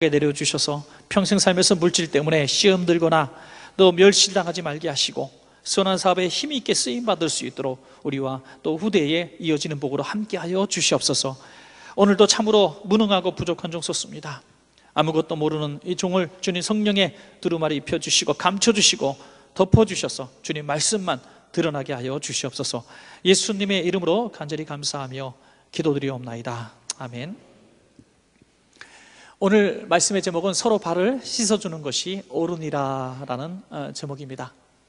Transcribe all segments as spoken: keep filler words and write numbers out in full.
내려주셔서 평생 살면서 물질 때문에 시험 들거나 또 멸시당하지 말게 하시고 선한 사업에 힘이 있게 쓰임받을 수 있도록 우리와 또 후대에 이어지는 복으로 함께하여 주시옵소서. 오늘도 참으로 무능하고 부족한 종 쏟습니다. 아무것도 모르는 이 종을 주님 성령의 두루마리 입혀주시고 감춰주시고 덮어주셔서 주님 말씀만 드러나게 하여 주시옵소서. 예수님의 이름으로 간절히 감사하며 기도드리옵나이다. 아멘. 오늘 말씀의 제목은 서로 발을 씻어주는 것이 옳으니라라는 제목입니다.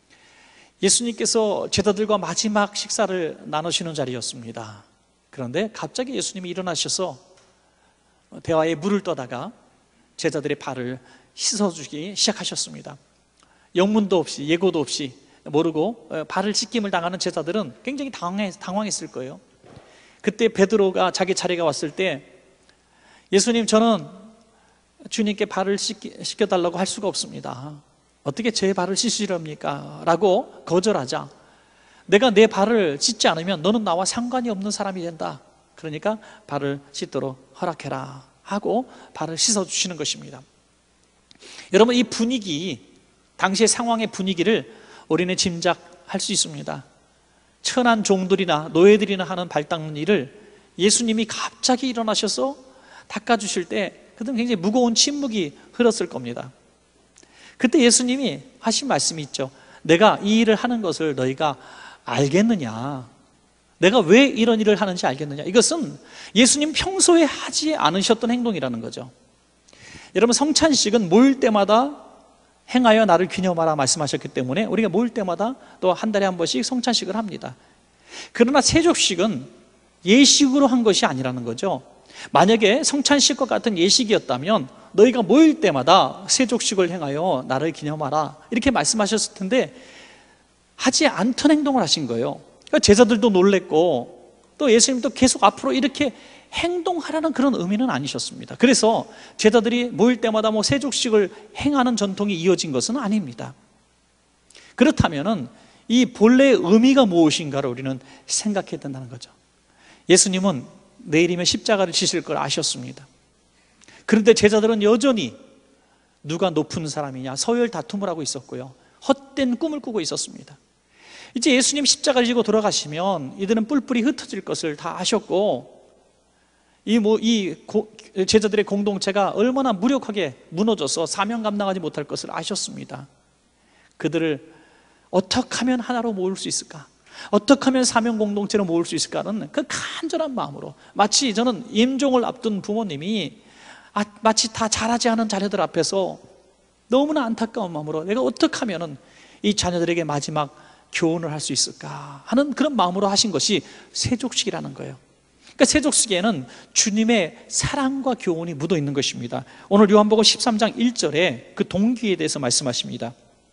예수님께서 제자들과 마지막 식사를 나누시는 자리였습니다. 그런데 갑자기 예수님이 일어나셔서 대화에 물을 떠다가 제자들의 발을 씻어주기 시작하셨습니다. 영문도 없이 예고도 없이 모르고 발을 씻김을 당하는 제자들은 굉장히 당황했을 거예요. 그때 베드로가 자기 차례가 왔을 때 예수님, 저는 주님께 발을 씻겨달라고 할 수가 없습니다. 어떻게 제 발을 씻으렵니까? 라고 거절하자 내가 내 발을 씻지 않으면 너는 나와 상관이 없는 사람이 된다. 그러니까 발을 씻도록 허락해라 하고 발을 씻어주시는 것입니다. 여러분, 이 분위기, 당시의 상황의 분위기를 우리는 짐작할 수 있습니다. 천한 종들이나 노예들이나 하는 발 닦는 일을 예수님이 갑자기 일어나셔서 닦아주실 때 그들은 굉장히 무거운 침묵이 흘렀을 겁니다. 그때 예수님이 하신 말씀이 있죠. 내가 이 일을 하는 것을 너희가 알겠느냐? 내가 왜 이런 일을 하는지 알겠느냐? 이것은 예수님 평소에 하지 않으셨던 행동이라는 거죠. 여러분, 성찬식은 모일 때마다 행하여 나를 기념하라 말씀하셨기 때문에 우리가 모일 때마다 또 한 달에 한 번씩 성찬식을 합니다. 그러나 세족식은 예식으로 한 것이 아니라는 거죠. 만약에 성찬식과 같은 예식이었다면 너희가 모일 때마다 세족식을 행하여 나를 기념하라 이렇게 말씀하셨을 텐데 하지 않던 행동을 하신 거예요. 그러니까 제자들도 놀랬고 또 예수님도 계속 앞으로 이렇게 행동하라는 그런 의미는 아니셨습니다. 그래서 제자들이 모일 때마다 뭐 세족식을 행하는 전통이 이어진 것은 아닙니다. 그렇다면은 이 본래의 의미가 무엇인가를 우리는 생각해야 된다는 거죠. 예수님은 내일이면 십자가를 지실 걸 아셨습니다. 그런데 제자들은 여전히 누가 높은 사람이냐 서열 다툼을 하고 있었고요, 헛된 꿈을 꾸고 있었습니다. 이제 예수님 십자가를 지고 돌아가시면 이들은 뿔뿔이 흩어질 것을 다 아셨고 이, 뭐, 이 고, 제자들의 공동체가 얼마나 무력하게 무너져서 사명 감당하지 못할 것을 아셨습니다. 그들을 어떻게 하면 하나로 모을 수 있을까? 어떻게 하면 사명 공동체로 모을 수 있을까는 그 간절한 마음으로, 마치 저는 임종을 앞둔 부모님이 아, 마치 다 잘하지 않은 자녀들 앞에서 너무나 안타까운 마음으로 내가 어떻게 하면 이 자녀들에게 마지막 교훈을 할 수 있을까 하는 그런 마음으로 하신 것이 세족식이라는 거예요. 그러니까 세족식에는 주님의 사랑과 교훈이 묻어 있는 것입니다. 오늘 요한복음 십삼 장 일 절에 그 동기에 대해서 말씀하십니다.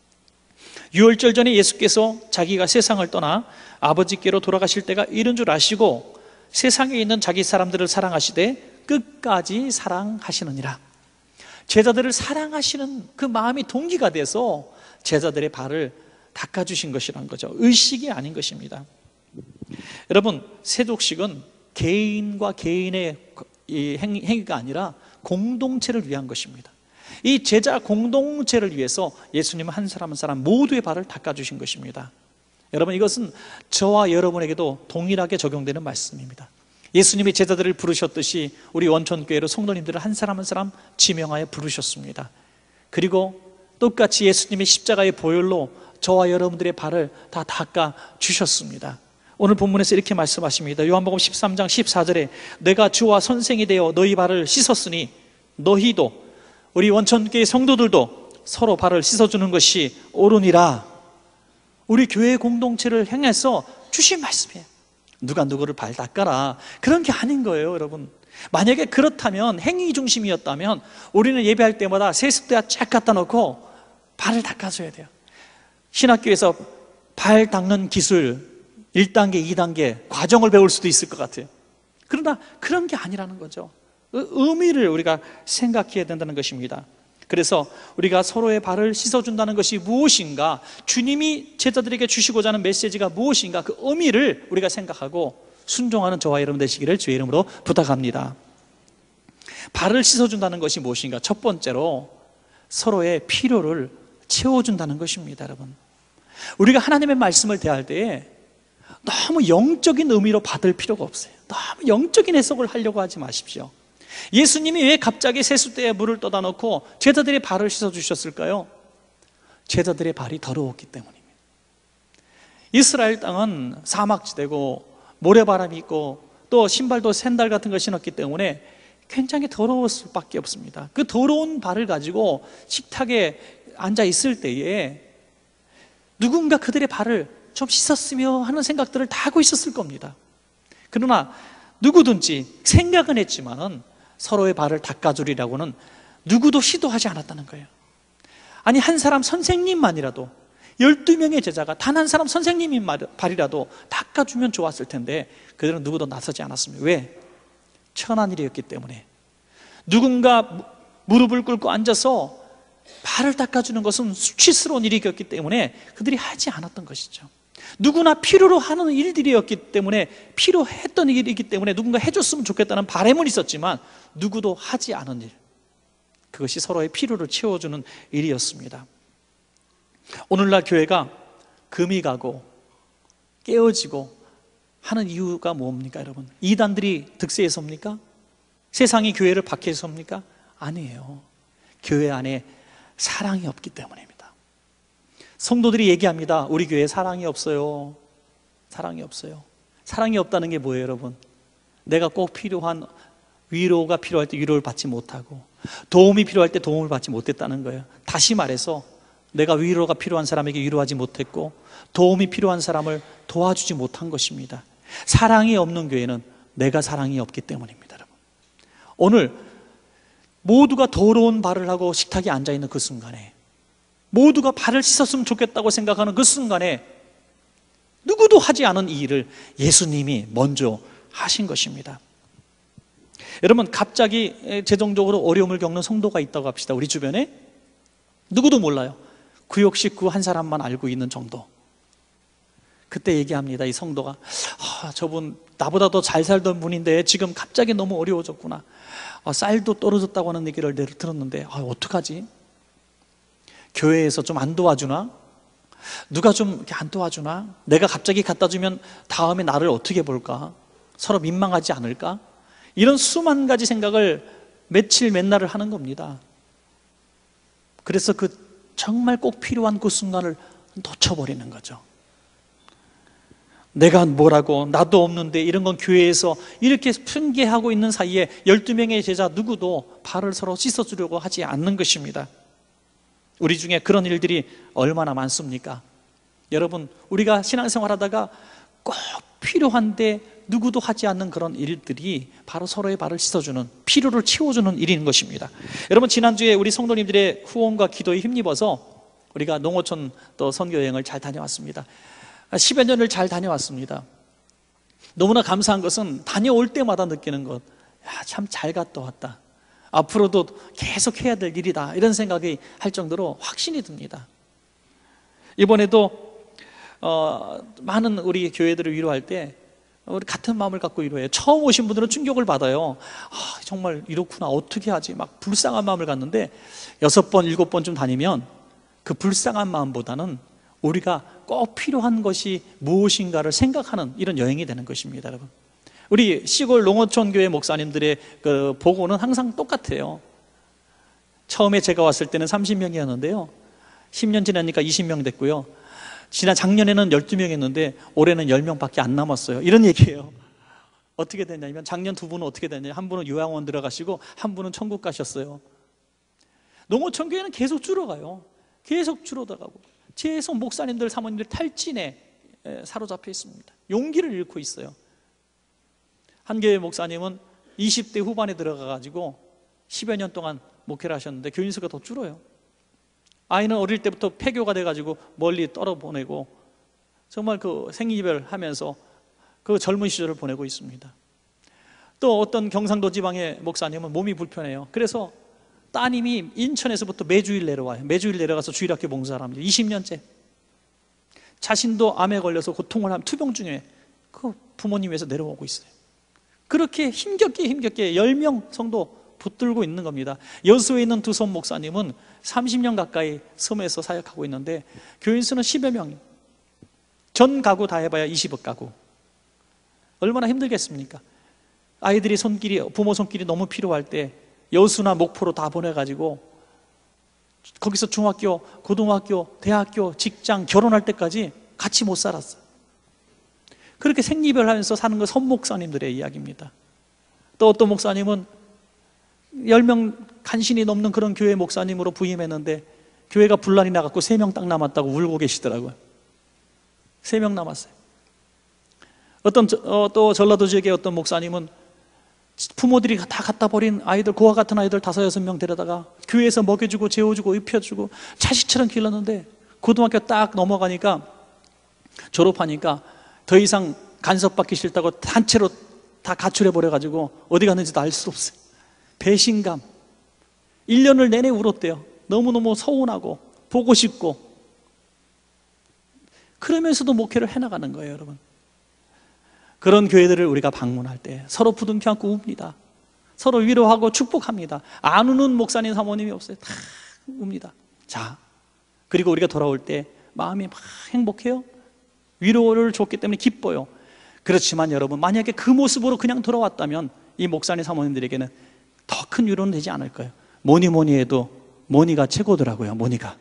유월절 전에 예수께서 자기가 세상을 떠나 아버지께로 돌아가실 때가 이른 줄 아시고 세상에 있는 자기 사람들을 사랑하시되 끝까지 사랑하시느니라. 제자들을 사랑하시는 그 마음이 동기가 돼서 제자들의 발을 닦아주신 것이란 거죠. 의식이 아닌 것입니다. 여러분, 세족식은 개인과 개인의 행위가 아니라 공동체를 위한 것입니다. 이 제자 공동체를 위해서 예수님은 한 사람 한 사람 모두의 발을 닦아주신 것입니다. 여러분, 이것은 저와 여러분에게도 동일하게 적용되는 말씀입니다. 예수님이 제자들을 부르셨듯이 우리 원천교회로 성도님들을 한 사람 한 사람 지명하여 부르셨습니다. 그리고 똑같이 예수님의 십자가의 보혈로 저와 여러분들의 발을 다 닦아주셨습니다. 오늘 본문에서 이렇게 말씀하십니다. 요한복음 십삼 장 십사 절에 내가 주와 선생이 되어 너희 발을 씻었으니 너희도 우리 원천교회 성도들도 서로 발을 씻어주는 것이 옳으니라. 우리 교회 공동체를 향해서 주신 말씀이에요. 누가 누구를 발 닦아라 그런 게 아닌 거예요. 여러분, 만약에 그렇다면 행위 중심이었다면 우리는 예배할 때마다 세습대야 쫙 갖다 놓고 발을 닦아줘야 돼요. 신학교에서 발 닦는 기술 일 단계, 이 단계 과정을 배울 수도 있을 것 같아요. 그러나 그런 게 아니라는 거죠. 의미를 우리가 생각해야 된다는 것입니다. 그래서 우리가 서로의 발을 씻어준다는 것이 무엇인가, 주님이 제자들에게 주시고자 하는 메시지가 무엇인가, 그 의미를 우리가 생각하고 순종하는 저와 여러분 되시기를 주의 이름으로 부탁합니다. 발을 씻어준다는 것이 무엇인가? 첫 번째로 서로의 필요를 채워준다는 것입니다. 여러분, 우리가 하나님의 말씀을 대할 때에 너무 영적인 의미로 받을 필요가 없어요. 너무 영적인 해석을 하려고 하지 마십시오. 예수님이 왜 갑자기 세숫대에 물을 떠다 놓고 제자들의 발을 씻어주셨을까요? 제자들의 발이 더러웠기 때문입니다. 이스라엘 땅은 사막지대고 모래바람이 있고 또 신발도 샌들 같은 걸 신었기 때문에 굉장히 더러울 수밖에 없습니다. 그 더러운 발을 가지고 식탁에 앉아 있을 때에 누군가 그들의 발을 좀 씻었으며 하는 생각들을 다 하고 있었을 겁니다. 그러나 누구든지 생각은 했지만은 서로의 발을 닦아주리라고는 누구도 시도하지 않았다는 거예요. 아니, 한 사람 선생님만이라도, 열두 명의 제자가 단 한 사람 선생님이 발이라도 닦아주면 좋았을 텐데 그들은 누구도 나서지 않았습니다. 왜? 천한 일이었기 때문에. 누군가 무릎을 꿇고 앉아서 발을 닦아주는 것은 수치스러운 일이었기 때문에 그들이 하지 않았던 것이죠. 누구나 필요로 하는 일들이었기 때문에, 필요했던 일이기 때문에 누군가 해줬으면 좋겠다는 바람은 있었지만 누구도 하지 않은 일, 그것이 서로의 필요를 채워주는 일이었습니다. 오늘날 교회가 금이 가고 깨어지고 하는 이유가 뭡니까 여러분? 이단들이 득세해서입니까? 세상이 교회를 박해해서입니까? 아니에요. 교회 안에 사랑이 없기 때문입니다. 성도들이 얘기합니다. 우리 교회에 사랑이 없어요. 사랑이 없어요. 사랑이 없다는 게 뭐예요 여러분? 내가 꼭 필요한, 위로가 필요할 때 위로를 받지 못하고 도움이 필요할 때 도움을 받지 못했다는 거예요. 다시 말해서 내가 위로가 필요한 사람에게 위로하지 못했고 도움이 필요한 사람을 도와주지 못한 것입니다. 사랑이 없는 교회는 내가 사랑이 없기 때문입니다. 여러분, 오늘 모두가 더러운 발을 하고 식탁에 앉아있는 그 순간에, 모두가 발을 씻었으면 좋겠다고 생각하는 그 순간에 누구도 하지 않은 이 일을 예수님이 먼저 하신 것입니다. 여러분, 갑자기 재정적으로 어려움을 겪는 성도가 있다고 합시다. 우리 주변에 누구도 몰라요. 구역 식구 한 사람만 알고 있는 정도. 그때 얘기합니다. 이 성도가, 아, 저분 나보다 더 잘 살던 분인데 지금 갑자기 너무 어려워졌구나. 아, 쌀도 떨어졌다고 하는 얘기를 내가 들었는데 아, 어떡하지? 교회에서 좀 안 도와주나? 누가 좀 이렇게 안 도와주나? 내가 갑자기 갖다 주면 다음에 나를 어떻게 볼까? 서로 민망하지 않을까? 이런 수만 가지 생각을 며칠 몇 날을 하는 겁니다. 그래서 그 정말 꼭 필요한 그 순간을 놓쳐버리는 거죠. 내가 뭐라고, 나도 없는데, 이런 건 교회에서 이렇게 핑계하고 있는 사이에 열두 명의 제자 누구도 발을 서로 씻어주려고 하지 않는 것입니다. 우리 중에 그런 일들이 얼마나 많습니까? 여러분, 우리가 신앙생활 하다가 꼭 필요한데 누구도 하지 않는 그런 일들이 바로 서로의 발을 씻어주는, 필요를 채워주는 일인 것입니다. 여러분, 지난주에 우리 성도님들의 후원과 기도에 힘입어서 우리가 농어촌 또 선교여행을 잘 다녀왔습니다. 십여 년을 잘 다녀왔습니다. 너무나 감사한 것은 다녀올 때마다 느끼는 것, 참 잘 갔다 왔다, 앞으로도 계속 해야 될 일이다, 이런 생각이 할 정도로 확신이 듭니다. 이번에도 어, 많은 우리 교회들을 위로할 때 우리 같은 마음을 갖고 위로해요. 처음 오신 분들은 충격을 받아요. 아, 정말 이렇구나, 어떻게 하지? 막 불쌍한 마음을 갖는데 여섯 번, 일곱 번쯤 다니면 그 불쌍한 마음보다는 우리가 꼭 필요한 것이 무엇인가를 생각하는 이런 여행이 되는 것입니다. 여러분, 우리 시골 농어촌 교회 목사님들의 그 보고는 항상 똑같아요. 처음에 제가 왔을 때는 삼십 명이었는데요 십 년 지나니까 이십 명 됐고요, 지난 작년에는 열두 명이었는데 올해는 열 명밖에 안 남았어요. 이런 얘기예요. 어떻게 됐냐면 작년 두 분은 어떻게 됐냐면 한 분은 요양원 들어가시고 한 분은 천국 가셨어요. 농어촌 교회는 계속 줄어가요. 계속 줄어들어가고 계속 목사님들, 사모님들 탈진에 사로잡혀 있습니다. 용기를 잃고 있어요. 한 교회 목사님은 이십 대 후반에 들어가가지고 십여 년 동안 목회를 하셨는데 교인 수가 더 줄어요. 아이는 어릴 때부터 폐교가 돼가지고 멀리 떨어보내고 정말 그 생이별하면서 그 젊은 시절을 보내고 있습니다. 또 어떤 경상도 지방의 목사님은 몸이 불편해요. 그래서 따님이 인천에서부터 매주일 내려와요. 매주일 내려가서 주일학교 봉사를 합니다. 이십 년째. 자신도 암에 걸려서 고통을 하면 투병 중에 그 부모님 위해서 내려오고 있어요. 그렇게 힘겹게 힘겹게 열 명 성도 붙들고 있는 겁니다. 여수에 있는 두 손 목사님은 삼십 년 가까이 섬에서 사역하고 있는데 교인 수는 십여 명, 전 가구 다 해봐야 이십억 가구. 얼마나 힘들겠습니까? 아이들이 손길이, 부모 손길이 너무 필요할 때 여수나 목포로 다 보내가지고 거기서 중학교, 고등학교, 대학교, 직장, 결혼할 때까지 같이 못 살았어요. 그렇게 생리별하면서 사는 건 선 목사님들의 이야기입니다. 또 어떤 목사님은 열 명 간신히 넘는 그런 교회 목사님으로 부임했는데 교회가 분란이 나갖고 세 명 딱 남았다고 울고 계시더라고요. 세 명 남았어요. 어떤 어, 또 전라도 지역의 어떤 목사님은 부모들이 다 갖다 버린 아이들, 고아 같은 아이들 다섯 여섯 명 데려다가 교회에서 먹여주고 재워주고 입혀주고 자식처럼 길렀는데 고등학교 딱 넘어가니까, 졸업하니까 더 이상 간섭받기 싫다고 단체로 다 가출해버려가지고 어디 갔는지도 알 수 없어요. 배신감. 일 년을 내내 울었대요. 너무너무 서운하고 보고 싶고. 그러면서도 목회를 해나가는 거예요, 여러분. 그런 교회들을 우리가 방문할 때 서로 부둥켜 안고 웁니다. 서로 위로하고 축복합니다. 안 우는 목사님, 사모님이 없어요. 다 웁니다. 자, 그리고 우리가 돌아올 때 마음이 막 행복해요. 위로를 줬기 때문에 기뻐요. 그렇지만 여러분, 만약에 그 모습으로 그냥 돌아왔다면 이 목사님, 사모님들에게는 더 큰 위로는 되지 않을 거예요. 뭐니 뭐니 해도 모니가 최고더라고요. 모니가.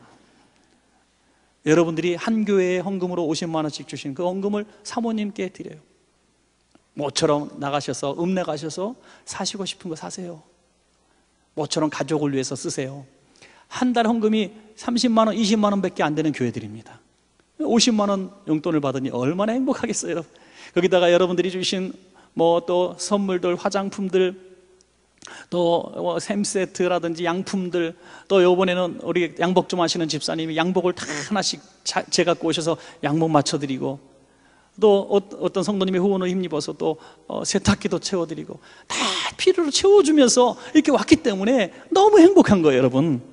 여러분들이 한 교회에 헌금으로 오십만 원씩 주신 그 헌금을 사모님께 드려요. 모처럼 나가셔서 읍내 가셔서 사시고 싶은 거 사세요. 모처럼 가족을 위해서 쓰세요. 한 달 헌금이 삼십만 원, 이십만 원밖에 안 되는 교회들입니다. 오십만 원 용돈을 받으니 얼마나 행복하겠어요, 여러분. 거기다가 여러분들이 주신 뭐 또 선물들, 화장품들, 또 샘세트라든지 양품들, 또 요번에는 우리 양복 좀 하시는 집사님이 양복을 다 하나씩 재 갖고 오셔서 양복 맞춰드리고, 또 어떤 성도님이 후원을 힘입어서 또 세탁기도 채워드리고, 다 필요로 채워주면서 이렇게 왔기 때문에 너무 행복한 거예요, 여러분.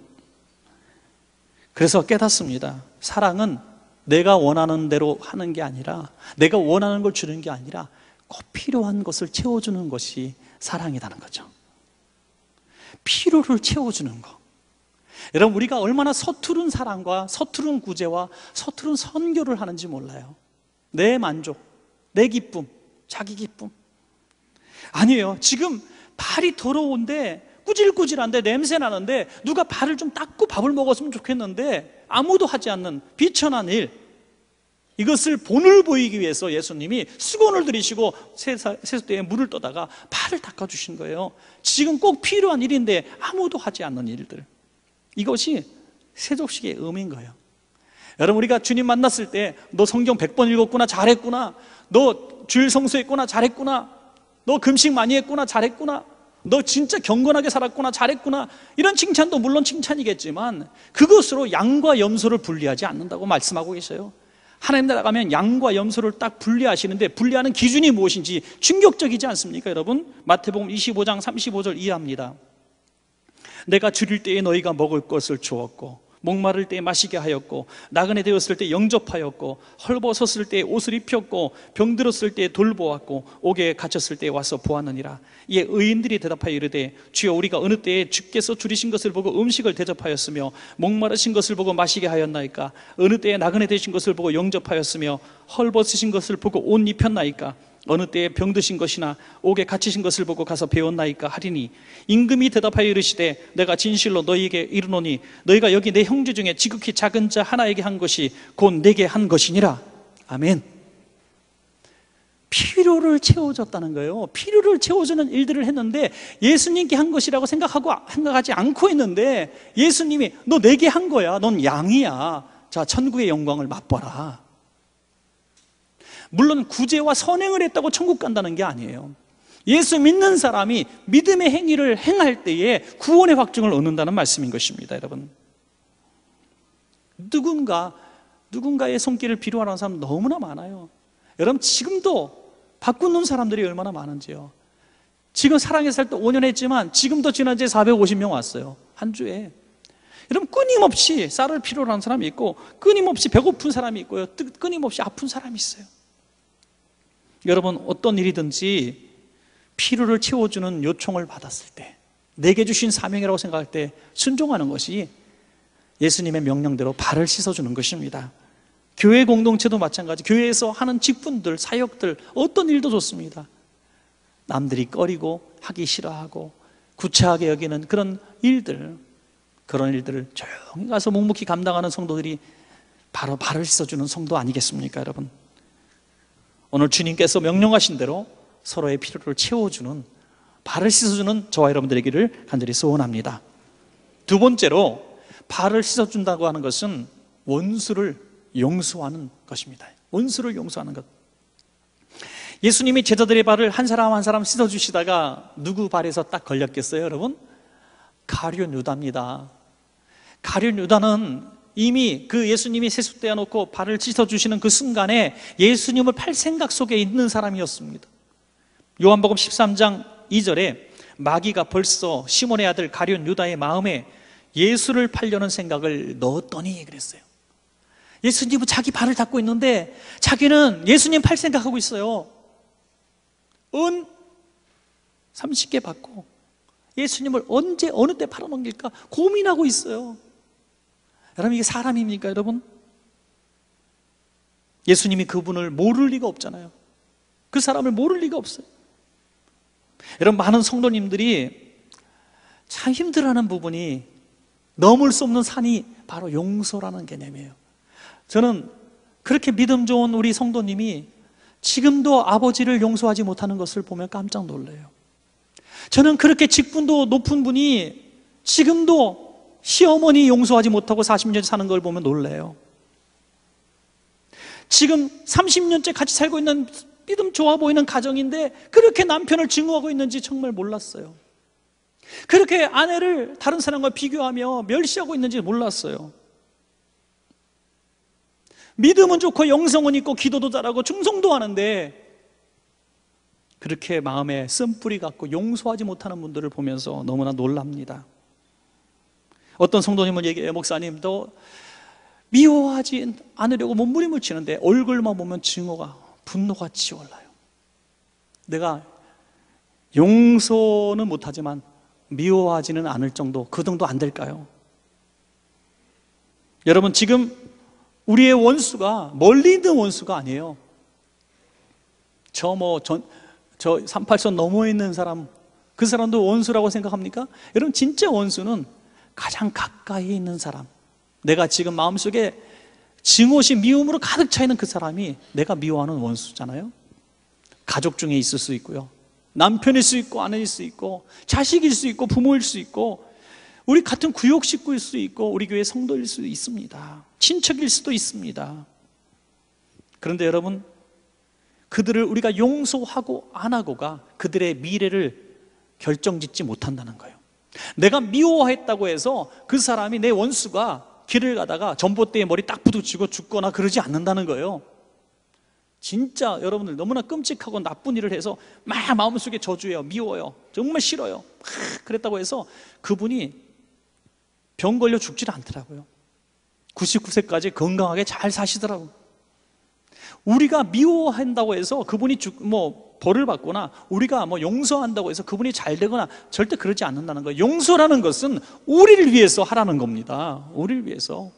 그래서 깨닫습니다. 사랑은 내가 원하는 대로 하는 게 아니라, 내가 원하는 걸 주는 게 아니라 꼭 필요한 것을 채워주는 것이 사랑이라는 거죠. 필요를 채워주는 거. 여러분, 우리가 얼마나 서투른 사랑과 서투른 구제와 서투른 선교를 하는지 몰라요. 내 만족, 내 기쁨, 자기 기쁨. 아니에요. 지금 발이 더러운데, 꾸질꾸질한데, 냄새 나는데 누가 발을 좀 닦고 밥을 먹었으면 좋겠는데 아무도 하지 않는 비천한 일, 이것을 본을 보이기 위해서 예수님이 수건을 들이시고 세숫대에 물을 떠다가 발을 닦아주신 거예요. 지금 꼭 필요한 일인데 아무도 하지 않는 일들, 이것이 세족식의 의미인 거예요. 여러분, 우리가 주님 만났을 때 너 성경 백 번 읽었구나, 잘했구나. 너 주일 성수했구나, 잘했구나. 너 금식 많이 했구나, 잘했구나. 너 진짜 경건하게 살았구나, 잘했구나. 이런 칭찬도 물론 칭찬이겠지만 그것으로 양과 염소를 분리하지 않는다고 말씀하고 계세요. 하나님 나라 가면 양과 염소를 딱 분리하시는데, 분리하는 기준이 무엇인지 충격적이지 않습니까, 여러분? 마태복음 이십오 장 삼십오 절 이해합니다. 내가 줄일 때에 너희가 먹을 것을 주었고, 목마를 때에 마시게 하였고, 나그네 되었을 때 영접하였고, 헐벗었을 때에 옷을 입혔고, 병들었을 때에 돌보았고, 옥에 갇혔을 때에 와서 보았느니라. 이에 의인들이 대답하여 이르되, 주여, 우리가 어느 때에 주께서 줄이신 것을 보고 음식을 대접하였으며 목마르신 것을 보고 마시게 하였나이까? 어느 때에 나그네 되신 것을 보고 영접하였으며 헐벗으신 것을 보고 옷 입혔나이까? 어느 때에 병드신 것이나 옥에 갇히신 것을 보고 가서 배웠나이까 하리니, 임금이 대답하여 이르시되, 내가 진실로 너희에게 이르노니 너희가 여기 내 형제 중에 지극히 작은 자 하나에게 한 것이 곧 내게 한 것이니라. 아멘. 필요를 채워줬다는 거예요. 필요를 채워주는 일들을 했는데 예수님께 한 것이라고 생각하고 생각하지 않고 있는데, 예수님이 너 내게 한 거야, 넌 양이야, 자 천국의 영광을 맛봐라. 물론 구제와 선행을 했다고 천국 간다는 게 아니에요. 예수 믿는 사람이 믿음의 행위를 행할 때에 구원의 확증을 얻는다는 말씀인 것입니다, 여러분. 누군가, 누군가의 손길을 필요하는 사람 너무나 많아요. 여러분, 지금도 바꾸는 사람들이 얼마나 많은지요. 지금 사랑에 살 때 오 년 했지만 지금도 지난주에 사백오십 명 왔어요, 한 주에. 여러분, 끊임없이 쌀을 필요로 하는 사람이 있고, 끊임없이 배고픈 사람이 있고요, 끊임없이 아픈 사람이 있어요. 여러분, 어떤 일이든지 필요를 채워주는 요청을 받았을 때 내게 주신 사명이라고 생각할 때 순종하는 것이 예수님의 명령대로 발을 씻어주는 것입니다. 교회 공동체도 마찬가지, 교회에서 하는 직분들, 사역들, 어떤 일도 좋습니다. 남들이 꺼리고 하기 싫어하고 구차하게 여기는 그런 일들, 그런 일들을 조용히 가서 묵묵히 감당하는 성도들이 바로 발을 씻어주는 성도 아니겠습니까, 여러분? 오늘 주님께서 명령하신 대로 서로의 필요를 채워주는, 발을 씻어주는 저와 여러분 되기를 간절히 소원합니다. 두 번째로, 발을 씻어준다고 하는 것은 원수를 용서하는 것입니다. 원수를 용서하는 것. 예수님이 제자들의 발을 한 사람 한 사람 씻어주시다가 누구 발에서 딱 걸렸겠어요, 여러분? 가룟 유다입니다. 가룟 유다는 이미 그 예수님이 세숫대어 놓고 발을 씻어주시는 그 순간에 예수님을 팔 생각 속에 있는 사람이었습니다. 요한복음 십삼 장 이 절에 마귀가 벌써 시몬의 아들 가룟 유다의 마음에 예수를 팔려는 생각을 넣었더니 그랬어요. 예수님은 자기 발을 닦고 있는데 자기는 예수님 팔 생각하고 있어요. 은 삼십 개 받고 예수님을 언제 어느 때 팔아넘길까 고민하고 있어요. 여러분, 이게 사람입니까, 여러분? 예수님이 그분을 모를 리가 없잖아요. 그 사람을 모를 리가 없어요. 여러분, 많은 성도님들이 참 힘들어하는 부분이, 넘을 수 없는 산이 바로 용서라는 개념이에요. 저는 그렇게 믿음 좋은 우리 성도님이 지금도 아버지를 용서하지 못하는 것을 보면 깜짝 놀라요. 저는 그렇게 직분도 높은 분이 지금도 시어머니 용서하지 못하고 사십 년 사는 걸 보면 놀라요. 지금 삼십 년째 같이 살고 있는 믿음 좋아 보이는 가정인데 그렇게 남편을 증오하고 있는지 정말 몰랐어요. 그렇게 아내를 다른 사람과 비교하며 멸시하고 있는지 몰랐어요. 믿음은 좋고 영성은 있고 기도도 잘하고 충성도 하는데 그렇게 마음에 쓴뿌리 같고 용서하지 못하는 분들을 보면서 너무나 놀랍니다. 어떤 성도님은 얘기해요. 목사님, 너 미워하지 않으려고 몸부림을 치는데 얼굴만 보면 증오가, 분노가 치올라요. 내가 용서는 못하지만 미워하지는 않을 정도, 그 정도 안 될까요? 여러분, 지금 우리의 원수가 멀리 있는 원수가 아니에요. 저 뭐 전, 저 삼팔선 너머에 있는 사람, 그 사람도 원수라고 생각합니까? 여러분, 진짜 원수는 가장 가까이 있는 사람, 내가 지금 마음속에 증오시 미움으로 가득 차 있는 그 사람이 내가 미워하는 원수잖아요. 가족 중에 있을 수 있고요, 남편일 수 있고 아내일 수 있고 자식일 수 있고 부모일 수 있고 우리 같은 구역 식구일 수 있고 우리 교회 성도일 수 있습니다. 친척일 수도 있습니다. 그런데 여러분, 그들을 우리가 용서하고 안 하고가 그들의 미래를 결정짓지 못한다는 거예요. 내가 미워했다고 해서 그 사람이, 내 원수가 길을 가다가 전봇대에 머리 딱 부딪히고 죽거나 그러지 않는다는 거예요. 진짜 여러분들 너무나 끔찍하고 나쁜 일을 해서 막 마음속에 저주해요. 미워요. 정말 싫어요. 그랬다고 해서 그분이 병 걸려 죽질 않더라고요. 구십구 세까지 건강하게 잘 사시더라고요. 우리가 미워한다고 해서 그분이 죽, 뭐 벌을 받거나 우리가 뭐 용서한다고 해서 그분이 잘 되거나 절대 그러지 않는다는 거예요. 용서라는 것은 우리를 위해서 하라는 겁니다. 우리를 위해서.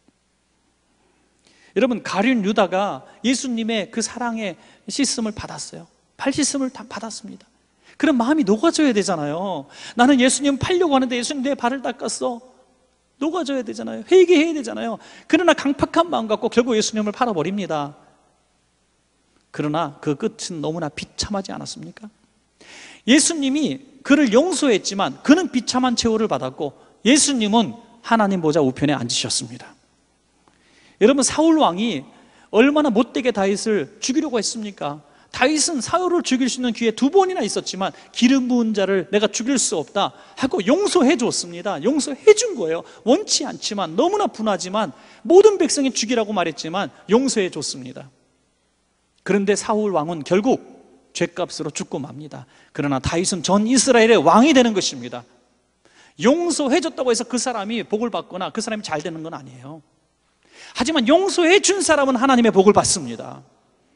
여러분, 가룟 유다가 예수님의 그 사랑의 씻음을 받았어요. 발 씻음을 다 받았습니다. 그럼 마음이 녹아져야 되잖아요. 나는 예수님 팔려고 하는데 예수님 내 발을 닦았어. 녹아져야 되잖아요. 회개해야 되잖아요. 그러나 강팍한 마음 갖고 결국 예수님을 팔아버립니다. 그러나 그 끝은 너무나 비참하지 않았습니까? 예수님이 그를 용서했지만 그는 비참한 최후를 받았고 예수님은 하나님 보좌 우편에 앉으셨습니다. 여러분, 사울 왕이 얼마나 못되게 다윗을 죽이려고 했습니까? 다윗은 사울을 죽일 수 있는 기회 두 번이나 있었지만 기름 부은 자를 내가 죽일 수 없다 하고 용서해 줬습니다. 용서해 준 거예요. 원치 않지만, 너무나 분하지만, 모든 백성이 죽이라고 말했지만 용서해 줬습니다. 그런데 사울 왕은 결국 죗값으로 죽고 맙니다. 그러나 다윗은 전 이스라엘의 왕이 되는 것입니다. 용서해 줬다고 해서 그 사람이 복을 받거나 그 사람이 잘 되는 건 아니에요. 하지만 용서해 준 사람은 하나님의 복을 받습니다.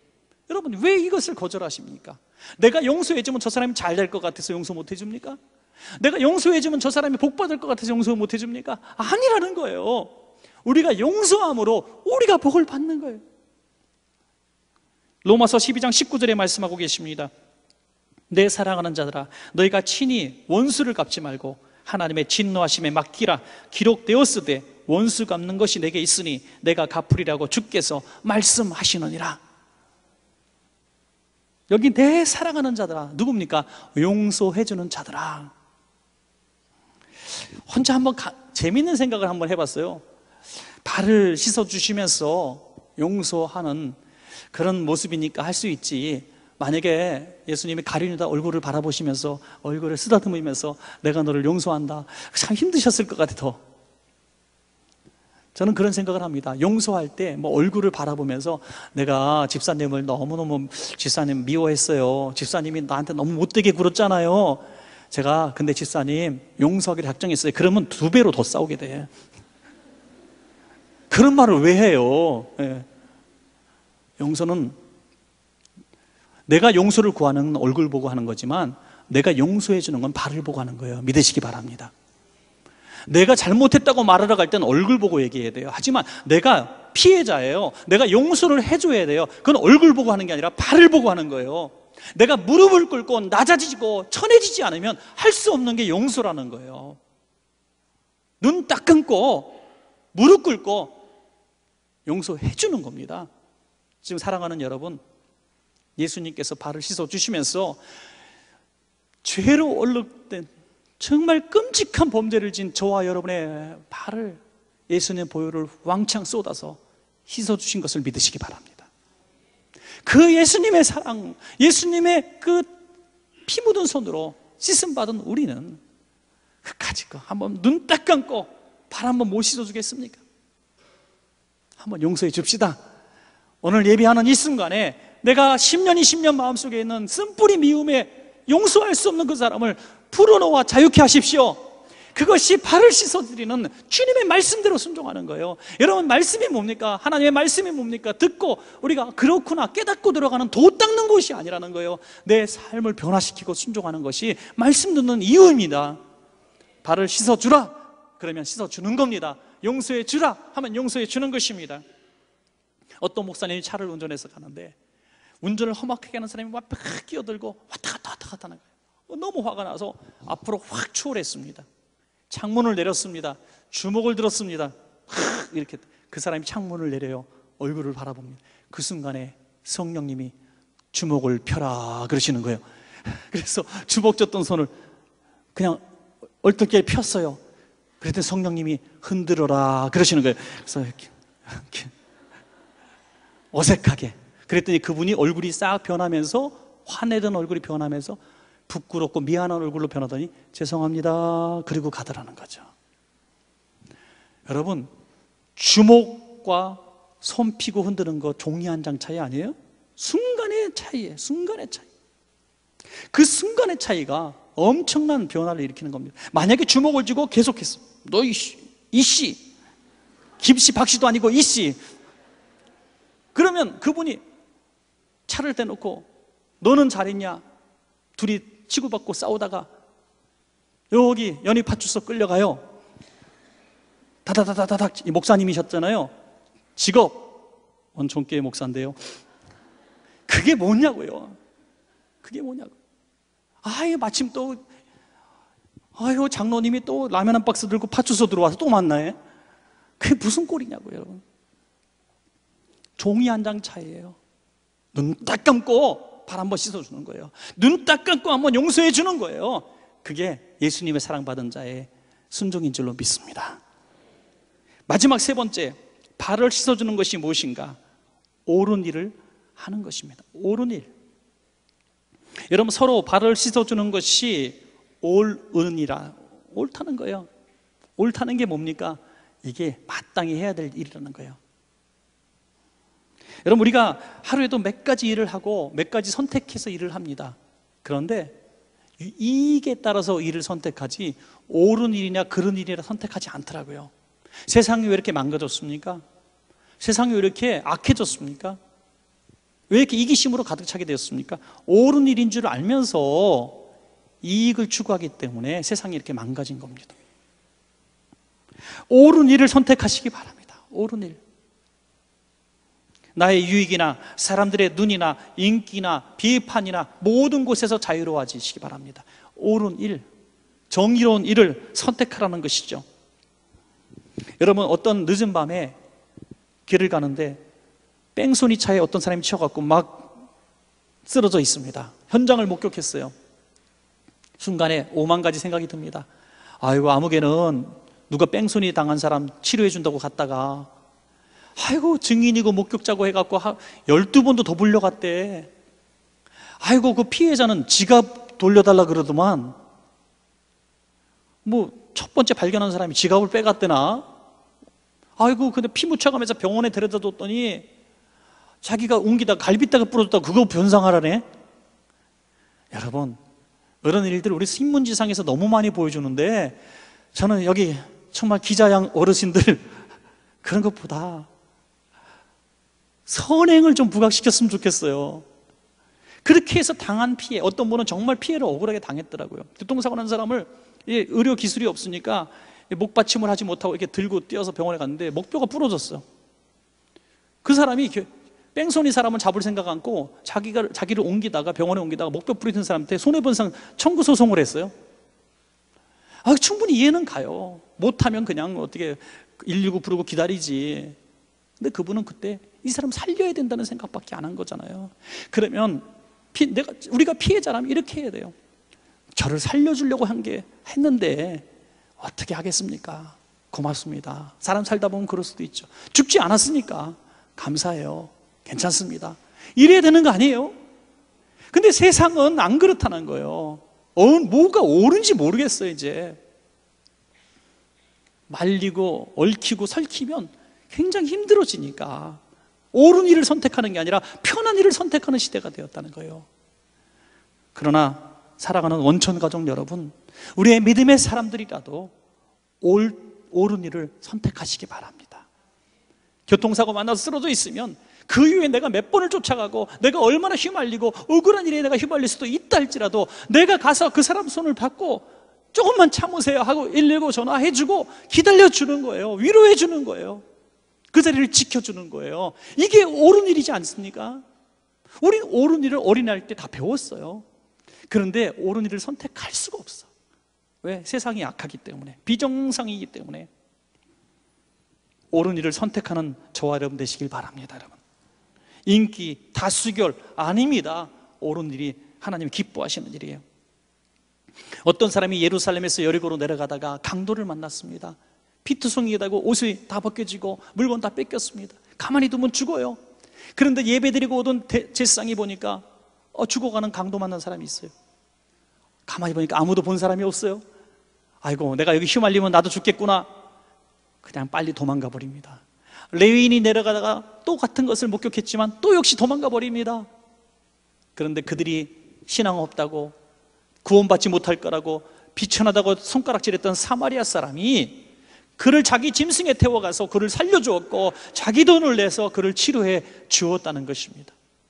여러분, 왜 이것을 거절하십니까? 내가 용서해 주면 저 사람이 잘 될 것 같아서 용서 못 해줍니까? 내가 용서해주면 저 사람이 복받을 것 같아서 용서 못 해줍니까? 아니라는 거예요. 우리가 용서함으로 우리가 복을 받는 거예요. 로마서 십이 장 십구 절에 말씀하고 계십니다. 내 사랑하는 자들아, 너희가 친히 원수를 갚지 말고 하나님의 진노하심에 맡기라. 기록되었으되 원수 갚는 것이 내게 있으니 내가 갚으리라고 주께서 말씀하시느니라. 여기 내 사랑하는 자들아, 누굽니까? 용서해주는 자들아. 혼자 한번 가, 재밌는 생각을 한번 해봤어요. 발을 씻어주시면서 용서하는 그런 모습이니까 할 수 있지, 만약에 예수님이 가룟유다 얼굴을 바라보시면서 얼굴을 쓰다듬으면서 내가 너를 용서한다, 참 힘드셨을 것 같아요. 저는 그런 생각을 합니다. 용서할 때 뭐 얼굴을 바라보면서 내가 집사님을 너무너무 집사님 미워했어요. 집사님이 나한테 너무 못되게 굴었잖아요. 제가 근데 집사님 용서하기로 작정했어요. 그러면 두 배로 더 싸우게 돼. 그런 말을 왜 해요? 예. 용서는 내가 용서를 구하는 얼굴 보고 하는 거지만 내가 용서해 주는 건 발을 보고 하는 거예요. 믿으시기 바랍니다. 내가 잘못했다고 말하러 갈 때는 얼굴 보고 얘기해야 돼요. 하지만 내가 피해자예요. 내가 용서를 해줘야 돼요. 그건 얼굴 보고 하는 게 아니라 발을 보고 하는 거예요. 내가 무릎을 꿇고 낮아지고 천해지지 않으면 할 수 없는 게 용서라는 거예요. 눈 딱 감고 무릎 꿇고 용서해 주는 겁니다. 지금 사랑하는 여러분, 예수님께서 발을 씻어주시면서 죄로 얼룩된 정말 끔찍한 범죄를 지은 저와 여러분의 발을 예수님의 보혈을 왕창 쏟아서 씻어주신 것을 믿으시기 바랍니다. 그 예수님의 사랑, 예수님의 그 피 묻은 손으로 씻음받은 우리는 그까짓 거 한번 눈 딱 감고 발 한번 못 씻어주겠습니까? 한번 용서해 줍시다. 오늘 예배하는 이 순간에 내가 십 년, 이십 년 마음속에 있는 쓴뿌리 미움에 용서할 수 없는 그 사람을 풀어놓아 자유케 하십시오. 그것이 발을 씻어드리는 주님의 말씀대로 순종하는 거예요. 여러분, 말씀이 뭡니까? 하나님의 말씀이 뭡니까? 듣고 우리가 그렇구나 깨닫고 들어가는 도 닦는 것이 아니라는 거예요. 내 삶을 변화시키고 순종하는 것이 말씀 듣는 이유입니다. 발을 씻어주라 그러면 씻어주는 겁니다. 용서해 주라 하면 용서해 주는 것입니다. 어떤 목사님이 차를 운전해서 가는데 운전을 험악하게 하는 사람이 앞에 확 끼어들고 왔다 갔다 왔다 갔다 하는 거예요. 너무 화가 나서 앞으로 확 추월했습니다. 창문을 내렸습니다. 주먹을 들었습니다. 이렇게 그 사람이 창문을 내려요. 얼굴을 바라봅니다. 그 순간에 성령님이 주먹을 펴라 그러시는 거예요. 그래서 주먹 줬던 손을 그냥 얼떨결에 폈어요. 그랬더니 성령님이 흔들어라 그러시는 거예요. 그래서 이렇게, 이렇게 어색하게 그랬더니 그분이 얼굴이 싹 변하면서 화내던 얼굴이 변하면서 부끄럽고 미안한 얼굴로 변하더니 죄송합니다 그리고 가더라는 거죠. 여러분, 주먹과 손 피고 흔드는 거 종이 한 장 차이 아니에요? 순간의 차이예요. 순간의 차이. 그 순간의 차이가 엄청난 변화를 일으키는 겁니다. 만약에 주먹을 쥐고 계속했어. 너 이씨, 이씨, 김씨, 박씨도 아니고 이씨. 그러면 그분이 차를 대놓고 너는 잘했냐? 둘이 치고받고 싸우다가 여기 연희파출소 끌려가요. 다다다다닥. 이 목사님이셨잖아요. 직업 원총교회 목사인데요. 그게 뭐냐고요. 그게 뭐냐고. 아유, 마침 또 아유 장로님이 또 라면 한 박스 들고 파출소 들어와서 또 만나요. 그게 무슨 꼴이냐고요, 여러분. 종이 한 장 차이예요. 눈 딱 감고 발 한번 씻어주는 거예요. 눈 딱 감고 한번 용서해 주는 거예요. 그게 예수님의 사랑받은 자의 순종인 줄로 믿습니다. 마지막 세 번째, 발을 씻어주는 것이 무엇인가? 옳은 일을 하는 것입니다. 옳은 일. 여러분, 서로 발을 씻어주는 것이 옳은이라, 옳다는 거예요. 옳다는 게 뭡니까? 이게 마땅히 해야 될 일이라는 거예요. 여러분, 우리가 하루에도 몇 가지 일을 하고 몇 가지 선택해서 일을 합니다. 그런데 이익에 따라서 일을 선택하지 옳은 일이냐 그런 일이라 선택하지 않더라고요. 세상이 왜 이렇게 망가졌습니까? 세상이 왜 이렇게 악해졌습니까? 왜 이렇게 이기심으로 가득 차게 되었습니까? 옳은 일인 줄 알면서 이익을 추구하기 때문에 세상이 이렇게 망가진 겁니다. 옳은 일을 선택하시기 바랍니다. 옳은 일. 나의 유익이나 사람들의 눈이나 인기나 비판이나 모든 곳에서 자유로워지시기 바랍니다. 옳은 일, 정의로운 일을 선택하라는 것이죠. 여러분, 어떤 늦은 밤에 길을 가는데 뺑소니 차에 어떤 사람이 치여갖고 막 쓰러져 있습니다. 현장을 목격했어요. 순간에 오만 가지 생각이 듭니다. 아이고, 아무개는 누가 뺑소니 당한 사람 치료해 준다고 갔다가 아이고, 증인이고 목격자고 해갖고 열두 번도 더 불려갔대. 아이고, 그 피해자는 지갑 돌려달라 그러더만 뭐 첫 번째 발견한 사람이 지갑을 빼갔대나? 아이고, 근데 피 묻혀가면서 병원에 데려다 뒀더니 자기가 옮기다 갈비뼈가 부러졌다고 그거 변상하라네. 여러분, 이런 일들 우리 신문지상에서 너무 많이 보여주는데 저는 여기 정말 기자양 어르신들 그런 것보다 선행을 좀 부각시켰으면 좋겠어요. 그렇게 해서 당한 피해, 어떤 분은 정말 피해를 억울하게 당했더라고요. 교통사고 난 사람을 의료 기술이 없으니까 목받침을 하지 못하고 이렇게 들고 뛰어서 병원에 갔는데 목뼈가 부러졌어. 그 사람이 뺑소니 사람을 잡을 생각 않고 자기가, 자기를 옮기다가 병원에 옮기다가 목뼈 부러진 사람한테 손해배상 청구 소송을 했어요. 아, 충분히 이해는 가요. 못하면 그냥 어떻게 일일구 부르고 기다리지. 근데 그분은 그때 이 사람 살려야 된다는 생각밖에 안 한 거잖아요. 그러면 피, 내가, 우리가 피해자라면 이렇게 해야 돼요. 저를 살려주려고 한 게 했는데 어떻게 하겠습니까? 고맙습니다. 사람 살다 보면 그럴 수도 있죠. 죽지 않았으니까 감사해요. 괜찮습니다. 이래야 되는 거 아니에요? 근데 세상은 안 그렇다는 거예요. 어, 뭐가 옳은지 모르겠어요. 이제 말리고 얽히고 설키면 굉장히 힘들어지니까 옳은 일을 선택하는 게 아니라 편한 일을 선택하는 시대가 되었다는 거예요. 그러나 사랑하는 원천가족 여러분, 우리의 믿음의 사람들이라도 옳, 옳은 일을 선택하시기 바랍니다. 교통사고 만나서 쓰러져 있으면 그 이후에 내가 몇 번을 쫓아가고 내가 얼마나 휘말리고 억울한 일에 내가 휘말릴 수도 있다 할지라도 내가 가서 그 사람 손을 받고 조금만 참으세요 하고 일일구 전화해주고 기다려주는 거예요. 위로해주는 거예요. 그 자리를 지켜주는 거예요. 이게 옳은 일이지 않습니까? 우린 옳은 일을 어린아이 때 다 배웠어요. 그런데 옳은 일을 선택할 수가 없어. 왜? 세상이 악하기 때문에, 비정상이기 때문에. 옳은 일을 선택하는 저와 여러분 되시길 바랍니다. 여러분, 인기, 다수결 아닙니다. 옳은 일이 하나님이 기뻐하시는 일이에요. 어떤 사람이 예루살렘에서 여리고로 내려가다가 강도를 만났습니다. 피투성이다고 옷이 다 벗겨지고 물건 다 뺏겼습니다. 가만히 두면 죽어요. 그런데 예배드리고 오던 제사장이 보니까 어, 죽어가는 강도 만난 사람이 있어요. 가만히 보니까 아무도 본 사람이 없어요. 아이고, 내가 여기 휘말리면 나도 죽겠구나. 그냥 빨리 도망가 버립니다. 레위인이 내려가다가 또 같은 것을 목격했지만 또 역시 도망가 버립니다. 그런데 그들이 신앙 없다고, 구원받지 못할 거라고 비천하다고 손가락질했던 사마리아 사람이 그를 자기 짐승에 태워가서 그를 살려주었고 자기 돈을 내서 그를 치료해 주었다는 것입니다.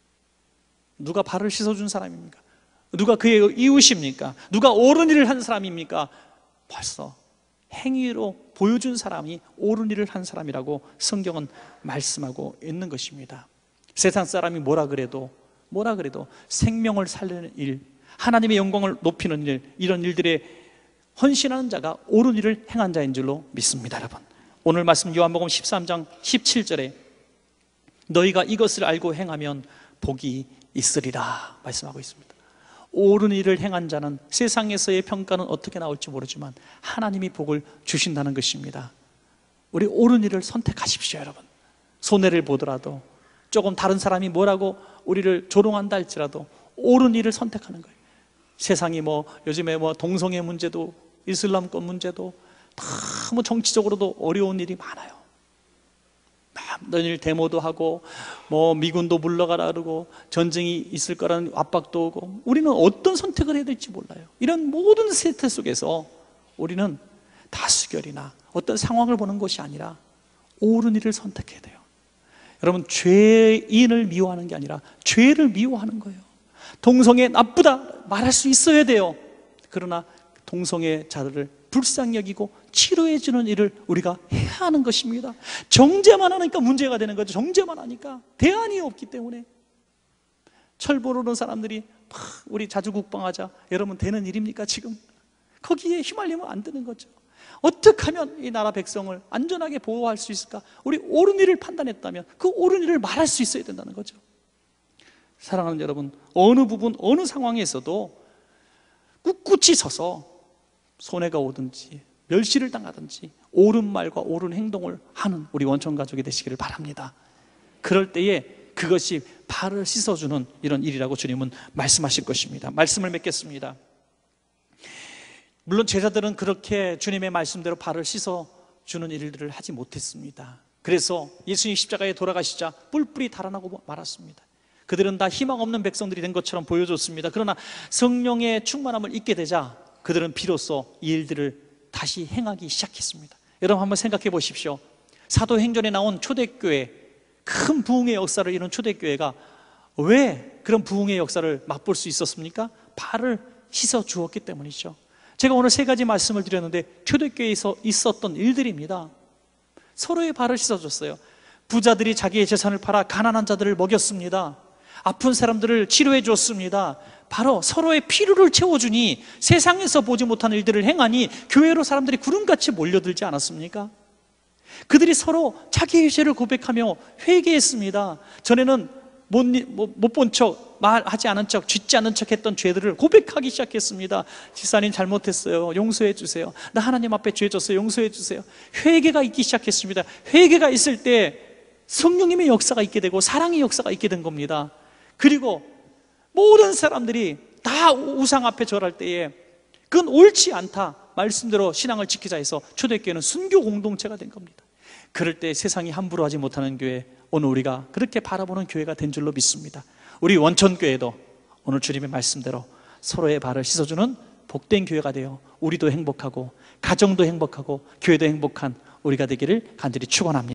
누가 발을 씻어준 사람입니까? 누가 그의 이웃입니까? 누가 옳은 일을 한 사람입니까? 벌써 행위로 보여준 사람이 옳은 일을 한 사람이라고 성경은 말씀하고 있는 것입니다. 세상 사람이 뭐라 그래도 뭐라 그래도 생명을 살리는 일, 하나님의 영광을 높이는 일, 이런 일들에 헌신하는 자가 옳은 일을 행한 자인 줄로 믿습니다. 여러분, 오늘 말씀 요한복음 십삼 장 십칠 절에 너희가 이것을 알고 행하면 복이 있으리라 말씀하고 있습니다. 옳은 일을 행한 자는 세상에서의 평가는 어떻게 나올지 모르지만 하나님이 복을 주신다는 것입니다. 우리 옳은 일을 선택하십시오. 여러분, 손해를 보더라도, 조금 다른 사람이 뭐라고 우리를 조롱한다 할지라도 옳은 일을 선택하는 거예요. 세상이 뭐 요즘에 뭐 동성애 문제도 이슬람권 문제도 너무 정치적으로도 어려운 일이 많아요. 늘 데모도 하고 뭐 미군도 물러가라 그러고 전쟁이 있을 거라는 압박도 오고, 우리는 어떤 선택을 해야 될지 몰라요. 이런 모든 세태 속에서 우리는 다수결이나 어떤 상황을 보는 것이 아니라 옳은 일을 선택해야 돼요. 여러분, 죄인을 미워하는 게 아니라 죄를 미워하는 거예요. 동성애 나쁘다 말할 수 있어야 돼요. 그러나 동성애 자들을 불쌍히 여기고 치료해 주는 일을 우리가 해야 하는 것입니다. 정죄만 하니까 문제가 되는 거죠. 정죄만 하니까 대안이 없기 때문에. 철 보르는 사람들이 막 우리 자주 국방하자, 여러분 되는 일입니까 지금? 거기에 휘말리면 안 되는 거죠. 어떻게 하면 이 나라 백성을 안전하게 보호할 수 있을까? 우리 옳은 일을 판단했다면 그 옳은 일을 말할 수 있어야 된다는 거죠. 사랑하는 여러분, 어느 부분 어느 상황에서도 꿋꿋이 서서 손해가 오든지 멸시를 당하든지 옳은 말과 옳은 행동을 하는 우리 원천 가족이 되시기를 바랍니다. 그럴 때에 그것이 발을 씻어주는 이런 일이라고 주님은 말씀하실 것입니다. 말씀을 맺겠습니다. 물론 제자들은 그렇게 주님의 말씀대로 발을 씻어주는 일들을 하지 못했습니다. 그래서 예수님 십자가에 돌아가시자 뿔뿔이 달아나고 말았습니다. 그들은 다 희망 없는 백성들이 된 것처럼 보여줬습니다. 그러나 성령의 충만함을 잊게 되자 그들은 비로소 이 일들을 다시 행하기 시작했습니다. 여러분 한번 생각해 보십시오. 사도행전에 나온 초대교회, 큰 부흥의 역사를 이룬 초대교회가 왜 그런 부흥의 역사를 맛볼 수 있었습니까? 발을 씻어 주었기 때문이죠. 제가 오늘 세 가지 말씀을 드렸는데 초대교회에서 있었던 일들입니다. 서로의 발을 씻어줬어요. 부자들이 자기의 재산을 팔아 가난한 자들을 먹였습니다. 아픈 사람들을 치료해 줬습니다. 바로 서로의 필요를 채워주니 세상에서 보지 못한 일들을 행하니 교회로 사람들이 구름같이 몰려들지 않았습니까? 그들이 서로 자기의 죄를 고백하며 회개했습니다. 전에는 못 본 척, 말하지 않은 척, 짖지 않은 척 했던 죄들을 고백하기 시작했습니다. 집사님 잘못했어요, 용서해 주세요. 나 하나님 앞에 죄 졌어요, 용서해 주세요. 회개가 있기 시작했습니다. 회개가 있을 때 성령님의 역사가 있게 되고 사랑의 역사가 있게 된 겁니다. 그리고 모든 사람들이 다 우상 앞에 절할 때에 그건 옳지 않다, 말씀대로 신앙을 지키자 해서 초대교회는 순교 공동체가 된 겁니다. 그럴 때 세상이 함부로 하지 못하는 교회, 오늘 우리가 그렇게 바라보는 교회가 된 줄로 믿습니다. 우리 원천교회도 오늘 주님의 말씀대로 서로의 발을 씻어주는 복된 교회가 되어 우리도 행복하고 가정도 행복하고 교회도 행복한 우리가 되기를 간절히 축원합니다.